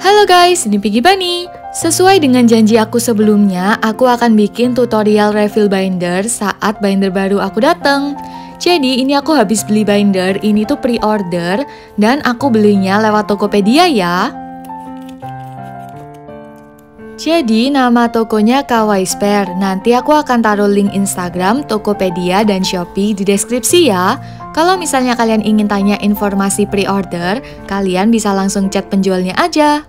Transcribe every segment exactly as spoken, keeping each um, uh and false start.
Halo guys, ini Piggy Bunny. Sesuai dengan janji aku sebelumnya, aku akan bikin tutorial refill binder saat binder baru aku datang. Jadi ini aku habis beli binder, ini tuh pre-order dan aku belinya lewat Tokopedia ya. Jadi nama tokonya Kawaii Spare. Nanti aku akan taruh link Instagram, Tokopedia, dan Shopee di deskripsi ya. Kalau misalnya kalian ingin tanya informasi pre-order, kalian bisa langsung chat penjualnya aja.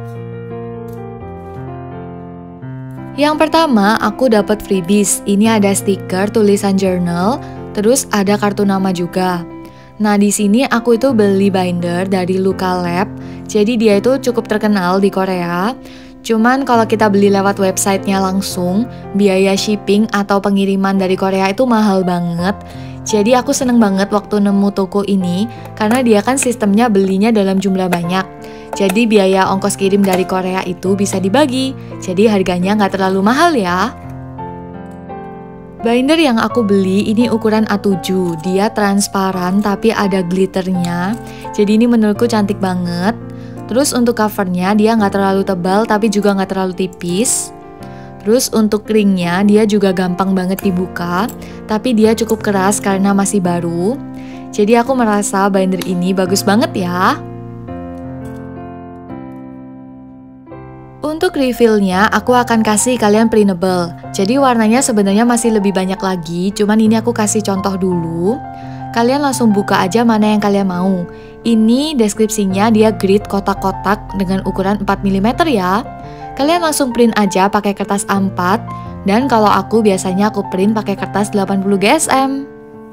Yang pertama, aku dapat freebies. Ini ada stiker tulisan journal, terus ada kartu nama juga. Nah, di sini aku itu beli binder dari Luka Lab. Jadi dia itu cukup terkenal di Korea. Cuman kalau kita beli lewat websitenya langsung, biaya shipping atau pengiriman dari Korea itu mahal banget. Jadi aku seneng banget waktu nemu toko ini, karena dia kan sistemnya belinya dalam jumlah banyak. Jadi biaya ongkos kirim dari Korea itu bisa dibagi, jadi harganya nggak terlalu mahal ya. Binder yang aku beli ini ukuran A tujuh, dia transparan tapi ada glitternya. Jadi ini menurutku cantik banget. Terus untuk covernya dia nggak terlalu tebal tapi juga nggak terlalu tipis. Terus untuk ringnya dia juga gampang banget dibuka, tapi dia cukup keras karena masih baru. Jadi aku merasa binder ini bagus banget ya. Untuk refillnya aku akan kasih kalian printable. Jadi warnanya sebenarnya masih lebih banyak lagi, cuman ini aku kasih contoh dulu. Kalian langsung buka aja mana yang kalian mau. Ini deskripsinya dia grid kotak-kotak dengan ukuran empat milimeter ya. Kalian langsung print aja pakai kertas A empat. Dan kalau aku biasanya aku print pakai kertas delapan puluh G S M.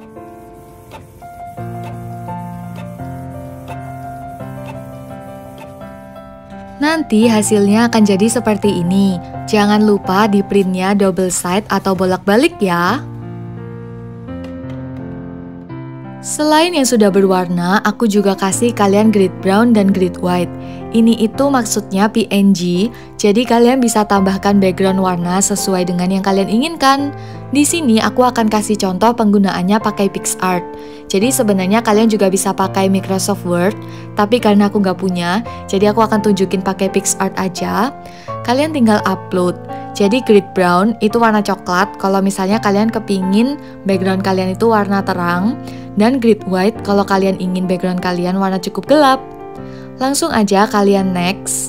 Nanti hasilnya akan jadi seperti ini. Jangan lupa di printnya double side atau bolak-balik ya. Selain yang sudah berwarna, aku juga kasih kalian grid brown dan grid white. Ini itu maksudnya P N G, jadi kalian bisa tambahkan background warna sesuai dengan yang kalian inginkan. Di sini aku akan kasih contoh penggunaannya pakai PicsArt. Jadi sebenarnya kalian juga bisa pakai Microsoft Word, tapi karena aku nggak punya, jadi aku akan tunjukin pakai PicsArt aja. Kalian tinggal upload. Jadi grid brown itu warna coklat, kalau misalnya kalian kepingin background kalian itu warna terang. Dan grid white kalau kalian ingin background kalian warna cukup gelap. Langsung aja kalian next.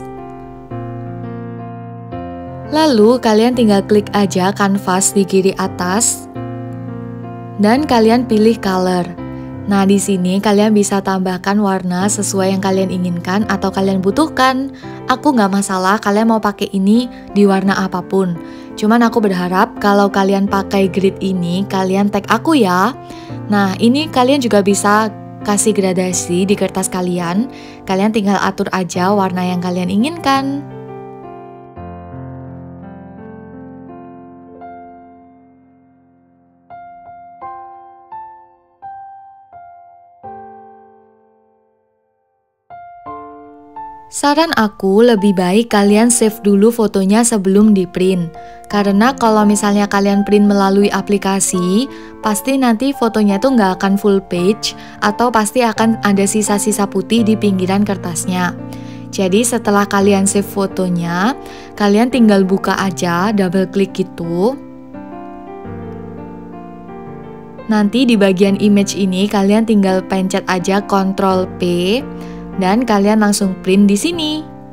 Lalu kalian tinggal klik aja kanvas di kiri atas. Dan kalian pilih color. Nah, di sini kalian bisa tambahkan warna sesuai yang kalian inginkan atau kalian butuhkan. Aku nggak masalah kalian mau pakai ini di warna apapun. Cuman aku berharap kalau kalian pakai grid ini, kalian tag aku ya. Nah, ini kalian juga bisa kasih gradasi di kertas kalian. Kalian tinggal atur aja warna yang kalian inginkan. Saran aku lebih baik kalian save dulu fotonya sebelum di print. Karena kalau misalnya kalian print melalui aplikasi, pasti nanti fotonya tuh nggak akan full page atau pasti akan ada sisa-sisa putih di pinggiran kertasnya. Jadi setelah kalian save fotonya, kalian tinggal buka aja, double klik gitu. Nanti di bagian image ini kalian tinggal pencet aja Ctrl P. Dan kalian langsung print di sini.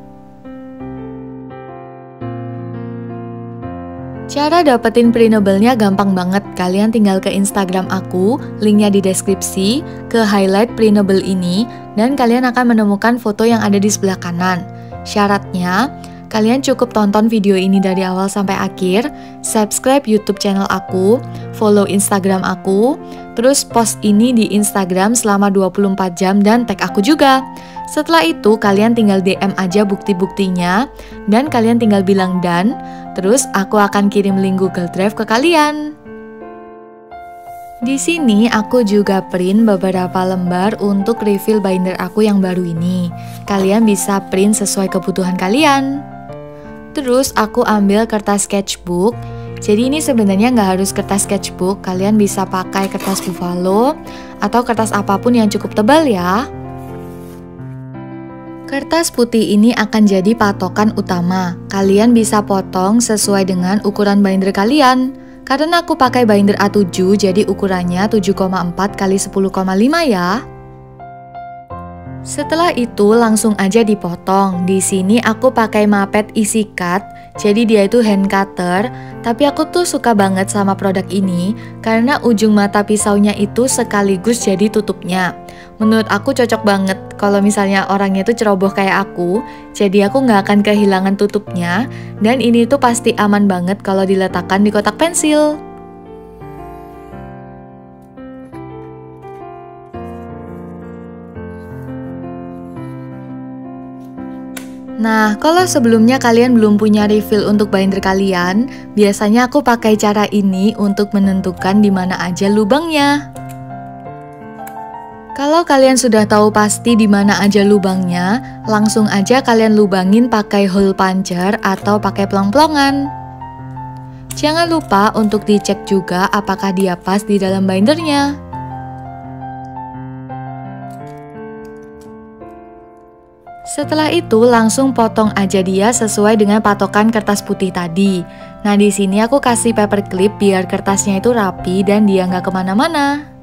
Cara dapetin printable-nya gampang banget. Kalian tinggal ke Instagram aku, linknya di deskripsi, ke highlight printable ini, dan kalian akan menemukan foto yang ada di sebelah kanan. Syaratnya, kalian cukup tonton video ini dari awal sampai akhir, subscribe YouTube channel aku, follow Instagram aku, terus post ini di Instagram selama dua puluh empat jam dan tag aku juga. Setelah itu kalian tinggal D M aja bukti-buktinya dan kalian tinggal bilang done, terus aku akan kirim link Google Drive ke kalian. Di sini aku juga print beberapa lembar untuk refill binder aku yang baru ini. Kalian bisa print sesuai kebutuhan kalian. Terus aku ambil kertas sketchbook. Jadi ini sebenarnya nggak harus kertas sketchbook, kalian bisa pakai kertas buffalo atau kertas apapun yang cukup tebal ya. Kertas putih ini akan jadi patokan utama. Kalian bisa potong sesuai dengan ukuran binder kalian. Karena aku pakai binder A tujuh, jadi ukurannya tujuh koma empat kali sepuluh koma lima ya. Setelah itu langsung aja dipotong. Di sini aku pakai Mapet Easy Cut, jadi dia itu hand cutter. Tapi aku tuh suka banget sama produk ini karena ujung mata pisaunya itu sekaligus jadi tutupnya. Menurut aku cocok banget kalau misalnya orangnya itu ceroboh kayak aku, jadi aku nggak akan kehilangan tutupnya. Dan ini tuh pasti aman banget kalau diletakkan di kotak pensil. Nah, kalau sebelumnya kalian belum punya refill untuk binder kalian, biasanya aku pakai cara ini untuk menentukan di mana aja lubangnya. Kalau kalian sudah tahu pasti di mana aja lubangnya, langsung aja kalian lubangin pakai hole puncher atau pakai pelong-pelongan. Jangan lupa untuk dicek juga apakah dia pas di dalam bindernya. Setelah itu langsung potong aja dia sesuai dengan patokan kertas putih tadi. Nah di sini aku kasih paper clip biar kertasnya itu rapi dan dia nggak kemana-mana.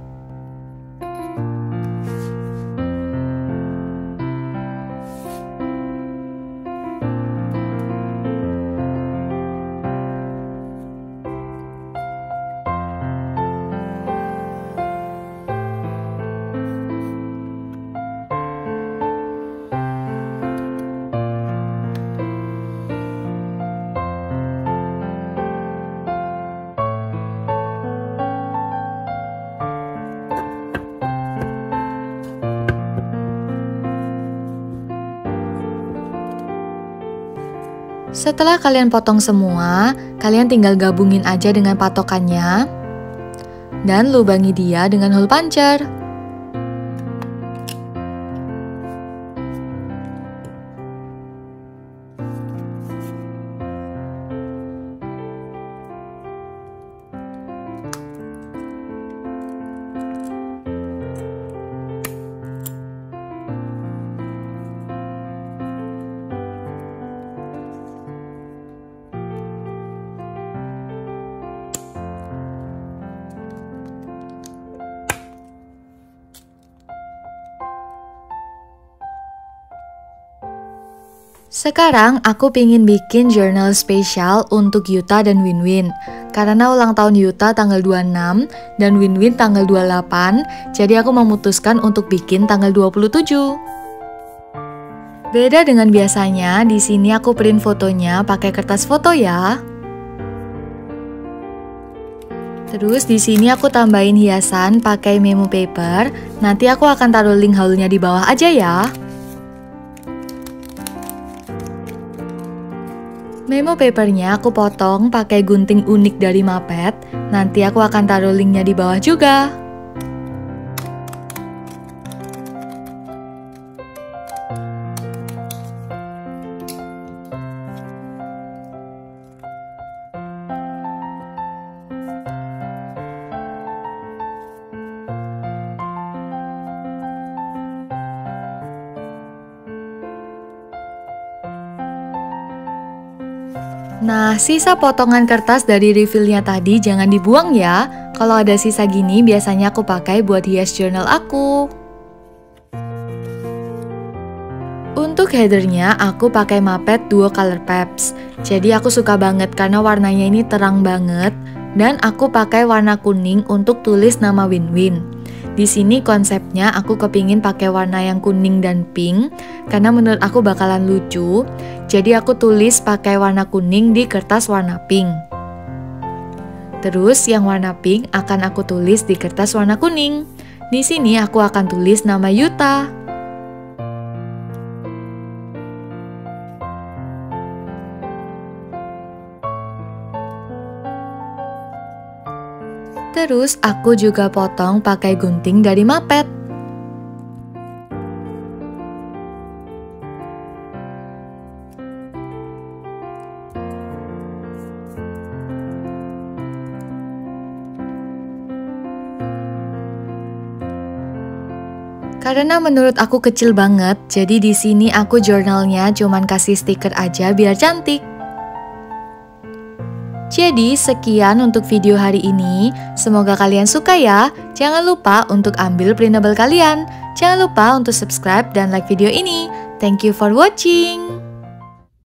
Setelah kalian potong semua, kalian tinggal gabungin aja dengan patokannya dan lubangi dia dengan hole puncher. Sekarang aku pingin bikin journal spesial untuk Yuta dan Winwin. Karena ulang tahun Yuta tanggal dua puluh enam dan Winwin tanggal dua puluh delapan, jadi aku memutuskan untuk bikin tanggal dua puluh tujuh. Beda dengan biasanya, di sini aku print fotonya pakai kertas foto ya. Terus di sini aku tambahin hiasan pakai memo paper. Nanti aku akan taruh link haulnya di bawah aja ya. Memo papernya aku potong pakai gunting unik dari Mapet. Nanti aku akan taruh linknya di bawah juga. Nah, sisa potongan kertas dari refillnya tadi jangan dibuang ya. Kalau ada sisa gini biasanya aku pakai buat hias journal aku. Untuk headernya aku pakai Mapet Duo Color Paps. Jadi aku suka banget karena warnanya ini terang banget. Dan aku pakai warna kuning untuk tulis nama Winwin. Di sini konsepnya aku kepingin pakai warna yang kuning dan pink karena menurut aku bakalan lucu. Jadi aku tulis pakai warna kuning di kertas warna pink. Terus yang warna pink akan aku tulis di kertas warna kuning. Di sini aku akan tulis nama Yuta. Terus aku juga potong pakai gunting dari Mapet. Karena menurut aku kecil banget, jadi di sini aku jurnalnya cuman kasih stiker aja biar cantik. Jadi sekian untuk video hari ini, semoga kalian suka ya. Jangan lupa untuk ambil printable kalian. Jangan lupa untuk subscribe dan like video ini. Thank you for watching.